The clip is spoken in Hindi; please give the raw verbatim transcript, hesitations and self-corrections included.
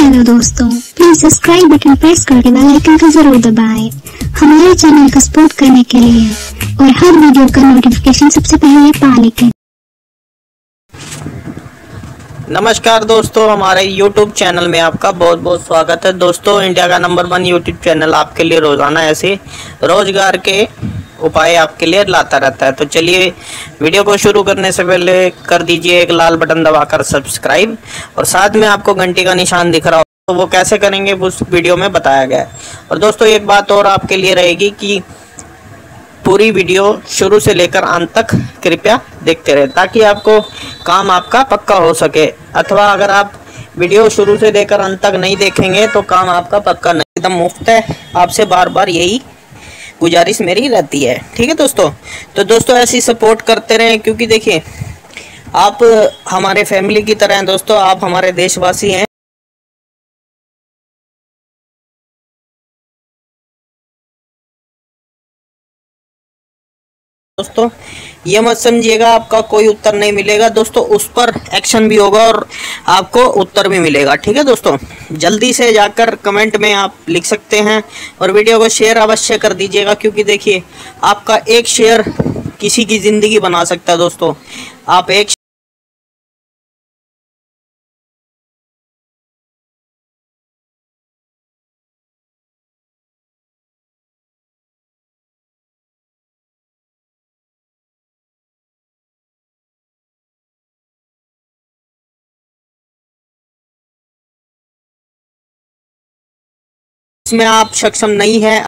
हेलो दोस्तों, प्लीज सब्सक्राइब बटन प्रेस करके बेल आइकन को जरूर दबाएं हमारे चैनल को सपोर्ट करने के लिए और हर वीडियो का नोटिफिकेशन सबसे पहले पाने के लिए। नमस्कार दोस्तों, हमारे यूट्यूब चैनल में आपका बहुत बहुत स्वागत है। दोस्तों, इंडिया का नंबर वन यूट्यूब चैनल आपके लिए रोजाना ऐसे रोजगार के उपाय आपके लिए लाता रहता है। तो चलिए, वीडियो को शुरू करने से पहले कर दीजिए एक लाल बटन दबाकर सब्सक्राइब और साथ में आपको घंटी का निशान दिख रहा हो तो वो कैसे करेंगे उस वीडियो में बताया गया है। और दोस्तों, एक बात और आपके लिए रहेगी कि पूरी वीडियो शुरू से लेकर अंत तक कृपया देखते रहे ताकि आपको काम आपका पक्का हो सके। अथवा अगर आप वीडियो शुरू से लेकर अंत तक नहीं देखेंगे तो काम आपका पक्का नहीं, एकदम मुफ्त है। आपसे बार बार यही गुजारिश मेरी रहती है, ठीक है दोस्तों। तो दोस्तों, ऐसी सपोर्ट करते रहें क्योंकि देखिए, आप हमारे फैमिली की तरह हैं दोस्तों, आप हमारे देशवासी हैं। दोस्तों, ये मत समझिएगा आपका कोई उत्तर नहीं मिलेगा दोस्तों, उस पर एक्शन भी होगा और आपको उत्तर भी मिलेगा, ठीक है दोस्तों। जल्दी से जाकर कमेंट में आप लिख सकते हैं और वीडियो को शेयर अवश्य कर दीजिएगा क्योंकि देखिए, आपका एक शेयर किसी की ज़िंदगी बना सकता है दोस्तों। आप एक इसमें आप सक्षम नहीं है